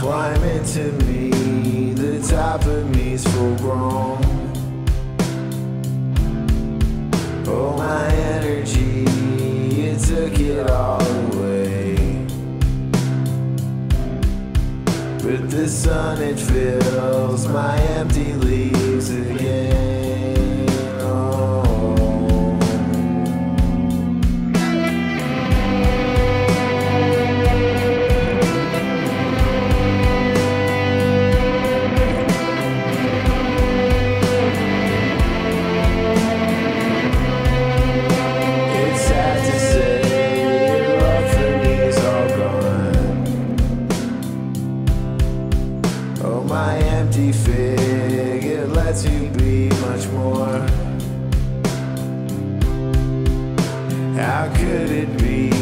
climb into me, the top of me's full grown. Oh, my energy, it took it all away. With the sun it fills my empty leaves again. Oh. It's sad to say your love for me is all gone. Oh, my empty fig, it lets you be much more. How could it be